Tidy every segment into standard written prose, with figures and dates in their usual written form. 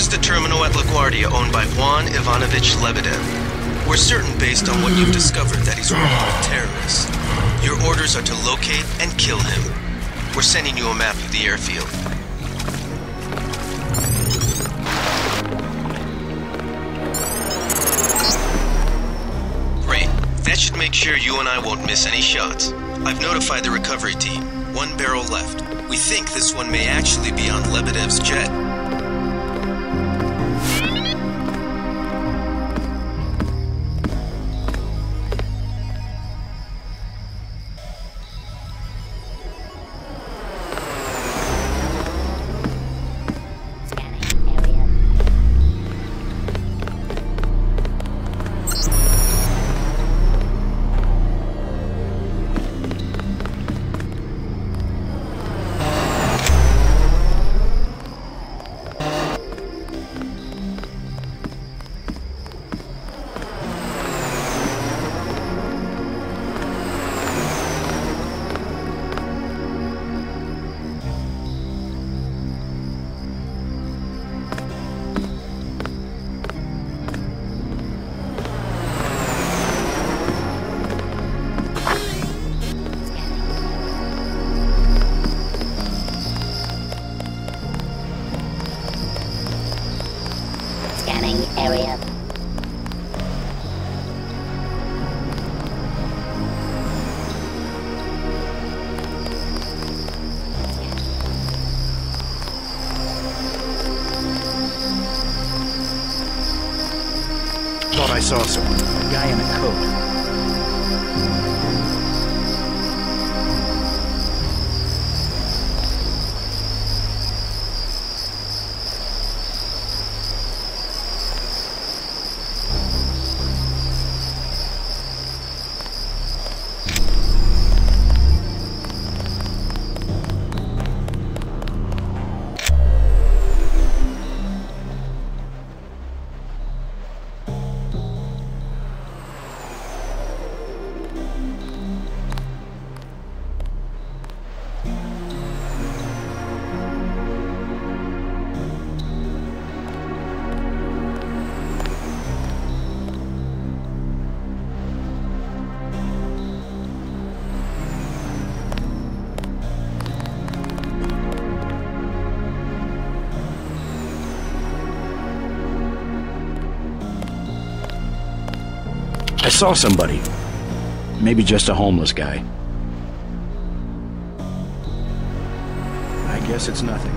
is the terminal at LaGuardia owned by Juan Ivanovich Lebedev. We're certain based on what you've discovered that he's working with terrorists. Your orders are to locate and kill him. We're sending you a map of the airfield. Great. That should make sure you and I won't miss any shots. I've notified the recovery team. 1 barrel left. We think this one may actually be on Lebedev's jet. Area. Thought I saw someone. A guy in a coat. I saw somebody. Maybe just a homeless guy. I guess it's nothing.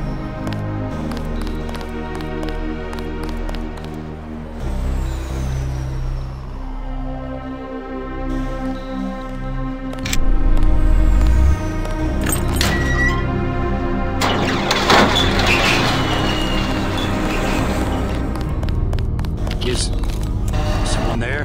Is someone there?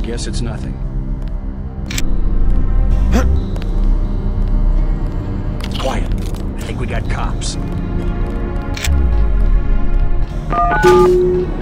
guess it's nothing. Quiet. I think we got cops.